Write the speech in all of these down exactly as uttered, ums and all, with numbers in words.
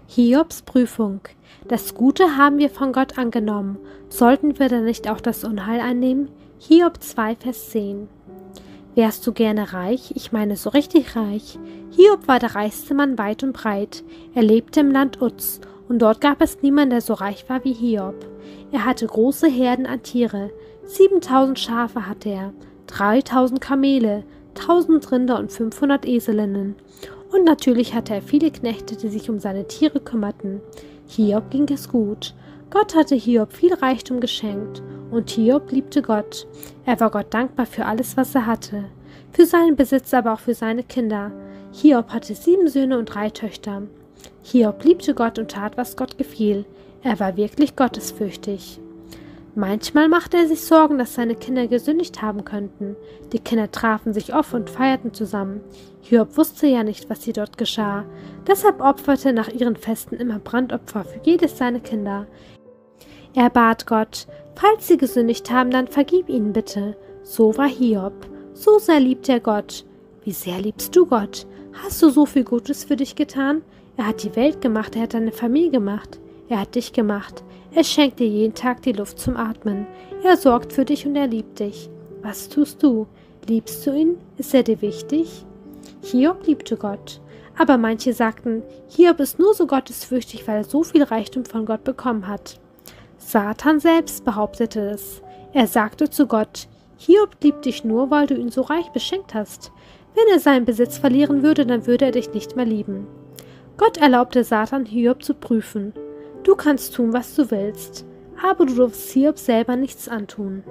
Hiobs Prüfung. Das Gute haben wir von Gott angenommen. Sollten wir dann nicht auch das Unheil annehmen? Hiob zwei, Vers zehn. Wärst du gerne reich? Ich meine so richtig reich. Hiob war der reichste Mann weit und breit. Er lebte im Land Uz, und dort gab es niemanden, der so reich war wie Hiob. Er hatte große Herden an Tiere. siebentausend Schafe hatte er, dreitausend Kamele, tausend Rinder und fünfhundert Eselinnen. Und natürlich hatte er viele Knechte, die sich um seine Tiere kümmerten. Hiob ging es gut. Gott hatte Hiob viel Reichtum geschenkt, und Hiob liebte Gott. Er war Gott dankbar für alles, was er hatte, für seinen Besitz, aber auch für seine Kinder. Hiob hatte sieben Söhne und drei Töchter. Hiob liebte Gott und tat, was Gott gefiel. Er war wirklich gottesfürchtig. Manchmal machte er sich Sorgen, dass seine Kinder gesündigt haben könnten. Die Kinder trafen sich oft und feierten zusammen. Hiob wusste ja nicht, was hier dort geschah. Deshalb opferte er nach ihren Festen immer Brandopfer für jedes seiner Kinder. Er bat Gott, falls sie gesündigt haben, dann vergib ihnen bitte. So war Hiob. So sehr liebt er Gott. Wie sehr liebst du Gott? Hast du so viel Gutes für dich getan? Er hat die Welt gemacht, er hat deine Familie gemacht. Er hat dich gemacht. Er schenkt dir jeden Tag die Luft zum Atmen. Er sorgt für dich und er liebt dich. Was tust du? Liebst du ihn? Ist er dir wichtig? Hiob liebte Gott. Aber manche sagten, Hiob ist nur so gottesfürchtig, weil er so viel Reichtum von Gott bekommen hat. Satan selbst behauptete es. Er sagte zu Gott, Hiob liebt dich nur, weil du ihn so reich beschenkt hast. Wenn er seinen Besitz verlieren würde, dann würde er dich nicht mehr lieben. Gott erlaubte Satan, Hiob zu prüfen. Du kannst tun, was du willst, aber du darfst Hiob selber nichts antun.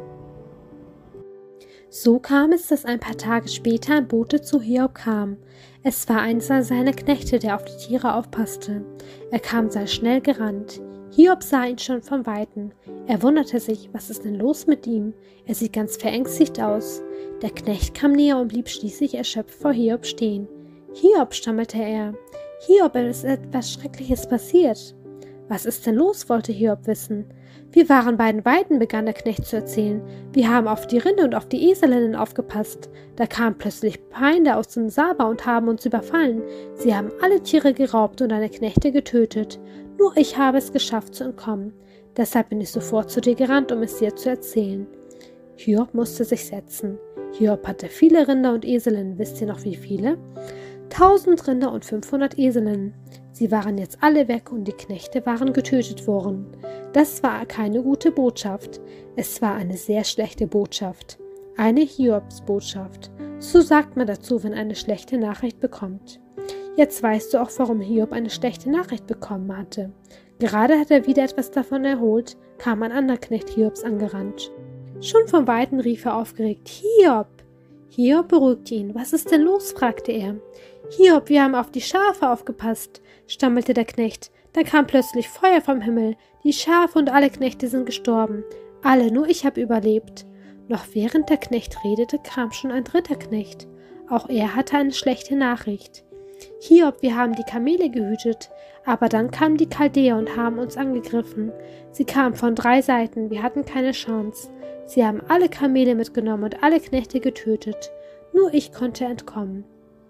So kam es, dass ein paar Tage später ein Bote zu Hiob kam. Es war einer seiner Knechte, der auf die Tiere aufpasste. Er kam sehr schnell gerannt. Hiob sah ihn schon von Weitem. Er wunderte sich, was ist denn los mit ihm? Er sieht ganz verängstigt aus. Der Knecht kam näher und blieb schließlich erschöpft vor Hiob stehen. Hiob, stammelte er. Hiob, es ist etwas Schreckliches passiert. Was ist denn los, wollte Hiob wissen. Wir waren bei den Weiden, begann der Knecht zu erzählen. Wir haben auf die Rinde und auf die Eselinnen aufgepasst. Da kamen plötzlich Feinde aus dem Saba und haben uns überfallen. Sie haben alle Tiere geraubt und deine Knechte getötet. Nur ich habe es geschafft zu entkommen. Deshalb bin ich sofort zu dir gerannt, um es dir zu erzählen. Hiob musste sich setzen. Hiob hatte viele Rinder und Eselinnen. Wisst ihr noch wie viele? Tausend Rinder und fünfhundert Eselinnen. Sie waren jetzt alle weg und die Knechte waren getötet worden. Das war keine gute Botschaft. Es war eine sehr schlechte Botschaft. Eine Hiobsbotschaft. So sagt man dazu, wenn eine schlechte Nachricht bekommt. Jetzt weißt du auch, warum Hiob eine schlechte Nachricht bekommen hatte. Gerade hat er wieder etwas davon erholt, kam ein anderer Knecht Hiobs angerannt. Schon von Weitem rief er aufgeregt, Hiob! Hiob beruhigte ihn. Was ist denn los? Fragte er. Hiob, wir haben auf die Schafe aufgepasst, stammelte der Knecht. Da kam plötzlich Feuer vom Himmel. Die Schafe und alle Knechte sind gestorben. Alle, nur ich habe überlebt. Noch während der Knecht redete, kam schon ein dritter Knecht. Auch er hatte eine schlechte Nachricht. Hiob, wir haben die Kamele gehütet, aber dann kamen die Chaldäer und haben uns angegriffen. Sie kamen von drei Seiten, wir hatten keine Chance. Sie haben alle Kamele mitgenommen und alle Knechte getötet. Nur ich konnte entkommen.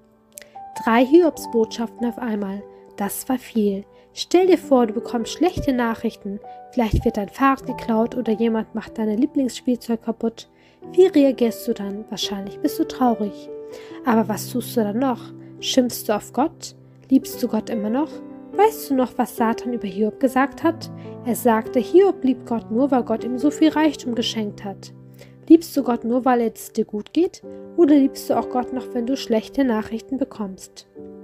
Drei Hiobsbotschaften auf einmal. Das war viel. Stell dir vor, du bekommst schlechte Nachrichten. Vielleicht wird dein Fahrrad geklaut oder jemand macht dein Lieblingsspielzeug kaputt. Wie reagierst du dann? Wahrscheinlich bist du traurig. Aber was tust du dann noch? Schimpfst du auf Gott? Liebst du Gott immer noch? Weißt du noch, was Satan über Hiob gesagt hat? Er sagte, Hiob liebt Gott nur, weil Gott ihm so viel Reichtum geschenkt hat. Liebst du Gott nur, weil es dir gut geht? Oder liebst du auch Gott noch, wenn du schlechte Nachrichten bekommst?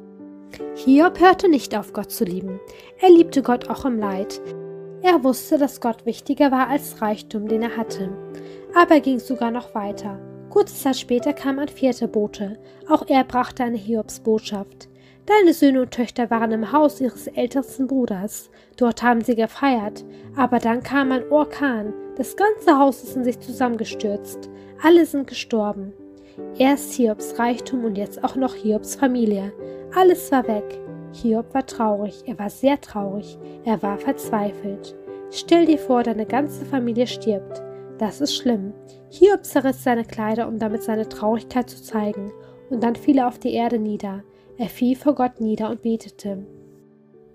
Hiob hörte nicht auf, Gott zu lieben. Er liebte Gott auch im Leid. Er wusste, dass Gott wichtiger war als Reichtum, den er hatte. Aber er ging sogar noch weiter. Kurze Zeit später kam ein vierter Bote. Auch er brachte eine Hiobsbotschaft. Deine Söhne und Töchter waren im Haus ihres ältesten Bruders. Dort haben sie gefeiert. Aber dann kam ein Orkan. Das ganze Haus ist in sich zusammengestürzt. Alle sind gestorben. Erst Hiobs Reichtum und jetzt auch noch Hiobs Familie. Alles war weg. Hiob war traurig. Er war sehr traurig. Er war verzweifelt. Stell dir vor, deine ganze Familie stirbt. Das ist schlimm. Hiob zerriss seine Kleider, um damit seine Traurigkeit zu zeigen. Und dann fiel er auf die Erde nieder. Er fiel vor Gott nieder und betete.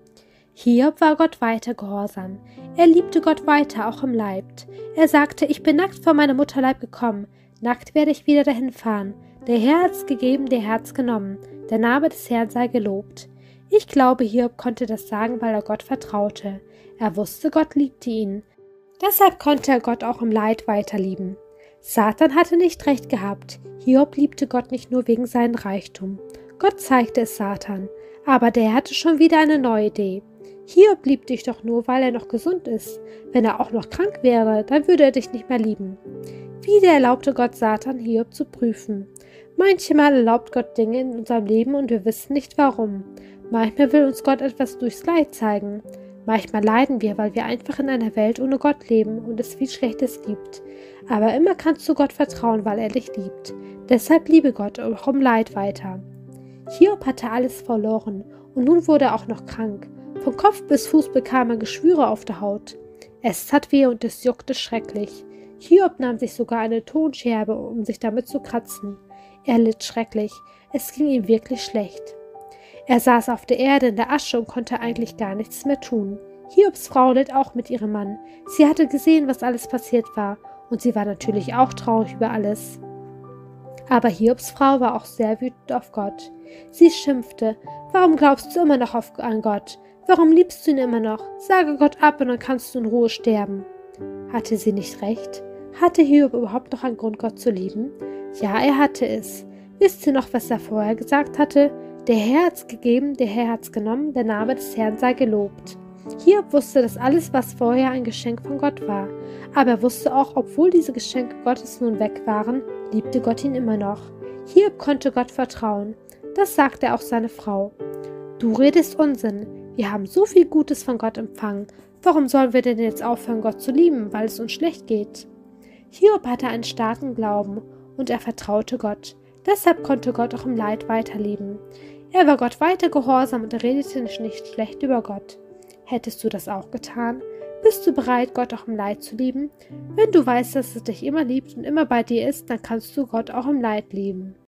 Hiob war Gott weiter gehorsam. Er liebte Gott weiter, auch im Leib. Er sagte, ich bin nackt von meinem Mutterleib gekommen, nackt werde ich wieder dahin fahren. Der Herr hat's gegeben, der Herr hat's genommen. Der Name des Herrn sei gelobt. Ich glaube, Hiob konnte das sagen, weil er Gott vertraute. Er wusste, Gott liebte ihn. Deshalb konnte er Gott auch im Leid weiterlieben. Satan hatte nicht recht gehabt. Hiob liebte Gott nicht nur wegen seinem Reichtum. Gott zeigte es Satan. Aber der hatte schon wieder eine neue Idee. Hiob liebt dich doch nur, weil er noch gesund ist. Wenn er auch noch krank wäre, dann würde er dich nicht mehr lieben. Wieder erlaubte Gott Satan, Hiob zu prüfen. Manchmal erlaubt Gott Dinge in unserem Leben und wir wissen nicht warum. Manchmal will uns Gott etwas durchs Leid zeigen. Manchmal leiden wir, weil wir einfach in einer Welt ohne Gott leben und es viel Schlechtes gibt. Aber immer kannst du Gott vertrauen, weil er dich liebt. Deshalb liebe Gott auch im Leid weiter. Hiob hatte alles verloren und nun wurde er auch noch krank. Von Kopf bis Fuß bekam er Geschwüre auf der Haut. Es tat weh und es juckte schrecklich. Hiob nahm sich sogar eine Tonscherbe, um sich damit zu kratzen. Er litt schrecklich. Es ging ihm wirklich schlecht. Er saß auf der Erde in der Asche und konnte eigentlich gar nichts mehr tun. Hiobs Frau litt auch mit ihrem Mann. Sie hatte gesehen, was alles passiert war, und sie war natürlich auch traurig über alles. Aber Hiobs Frau war auch sehr wütend auf Gott. Sie schimpfte: Warum glaubst du immer noch auf, an Gott? Warum liebst du ihn immer noch? Sage Gott ab und dann kannst du in Ruhe sterben. Hatte sie nicht recht? Hatte Hiob überhaupt noch einen Grund, Gott zu lieben? Ja, er hatte es. Wisst ihr noch, was er vorher gesagt hatte? Der Herr hat's gegeben, der Herr hat's genommen, der Name des Herrn sei gelobt. Hiob wusste, dass alles, was vorher ein Geschenk von Gott war. Aber er wusste auch, obwohl diese Geschenke Gottes nun weg waren, liebte Gott ihn immer noch. Hiob konnte Gott vertrauen. Das sagte auch seine Frau. Du redest Unsinn. Wir haben so viel Gutes von Gott empfangen. Warum sollen wir denn jetzt aufhören, Gott zu lieben, weil es uns schlecht geht? Hiob hatte einen starken Glauben und er vertraute Gott. Deshalb konnte Gott auch im Leid weiterleben. Er war Gott weiter gehorsam und er redete nicht schlecht über Gott. Hättest du das auch getan? Bist du bereit, Gott auch im Leid zu lieben? Wenn du weißt, dass es dich immer liebt und immer bei dir ist, dann kannst du Gott auch im Leid lieben.